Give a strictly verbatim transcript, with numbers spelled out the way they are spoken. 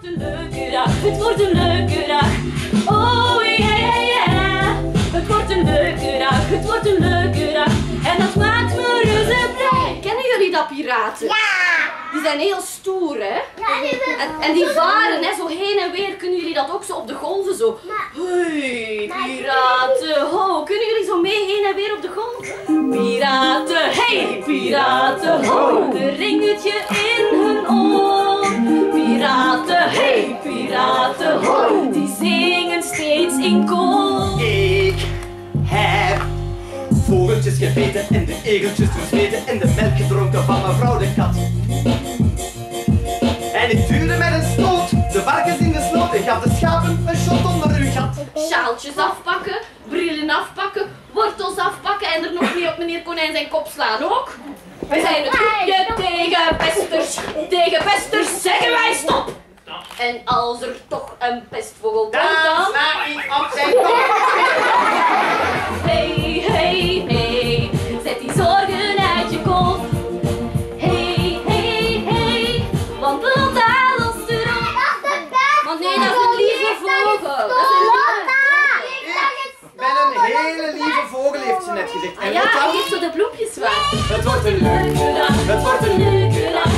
een leuke dag, het wordt een leuke dag. Oh yeah, yeah, yeah. Het wordt een leuke dag, het wordt een leuke dag. En dat maakt me reuze blij. Kennen jullie dat piraten? Ja! Die zijn heel stoer, hè? Ja, die En, en die varen, hè, zo heen en weer. Kunnen jullie dat ook zo op de golven zo? Hey, piraten, ho. Kunnen jullie zo mee heen en weer op de golf? Piraten, hey, piraten, ho. Een ringetje in hun oor. Piraten, hey, piraten, ho. Die zingen steeds in koor. Ik heb vogeltjes gebeten en de egeltjes verzweten en de melk gedronken van mevrouw de kat. En ik duwde met een stoot de varkens in de sloot en gaf de schapen een shot onder hun gat. Sjaaltjes afpakken, brillen afpakken, wortels afpakken en er nog mee op meneer Konijn zijn kop slaan ook. Wij zijn het groepje tegen pesters. Tegen pesters zeggen wij stop. En als er toch een pestvogel komt Dan dan... sla ik op zijn kop. Hey, hey, hey, zet die zorgen uit je kop. Hey, hey, hey, want Lotta lost erop. Want nee, dat is een lieve vogel. Dat is een Ik ben een hele lieve vogel, heeft ze net gezegd. Ah En ja, wat hij dan? geeft zo de bloempjes weg. Het wordt een leuke dag, het wordt een leuke dag.